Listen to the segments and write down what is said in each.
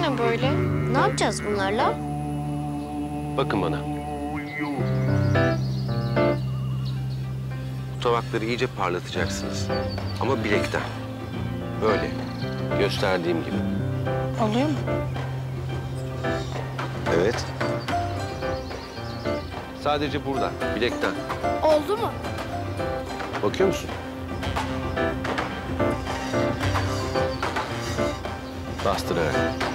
ne böyle? Ne yapacağız bunlarla? Bakın bana. Bu tabakları iyice parlatacaksınız. Ama bilekten. Böyle. Gösterdiğim gibi. Oluyor mu? Evet. Sadece burada, bilekten. Oldu mu? Bakıyor musun? Bastırarak.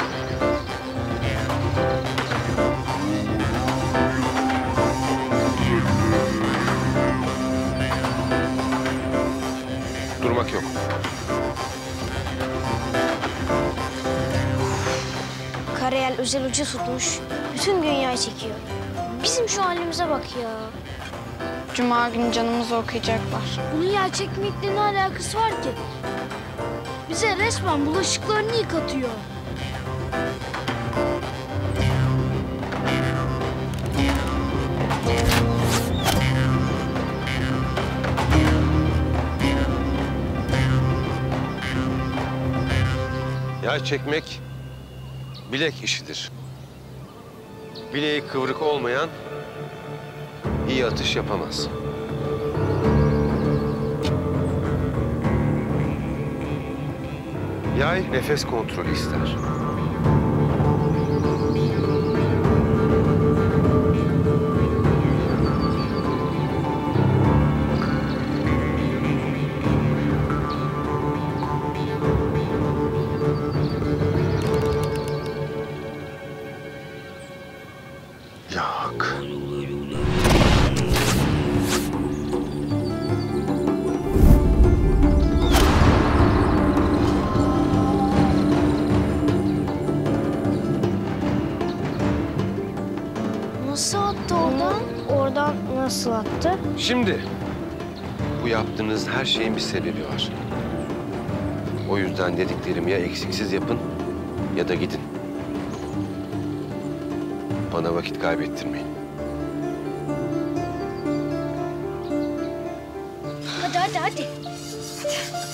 Durmak yok. Karayel özel ucu tutmuş. Bütün dünyayı çekiyor. Bizim şu halimize bak ya. Cuma günü canımızı okuyacaklar. Bunun yer çekmekle ne alakası var ki? Bize resmen bulaşıklarını yıkatıyor. Yay çekmek bilek işidir. Bileği kıvrık olmayan iyi atış yapamaz. Yay nefes kontrolü ister. Yak. Nasıl attı oradan? Oradan nasıl attı? Şimdi bu yaptığınız her şeyin bir sebebi var. O yüzden dediklerimi ya eksiksiz yapın ya da gidin. Bana vakit kaybettirmeyin. Hadi.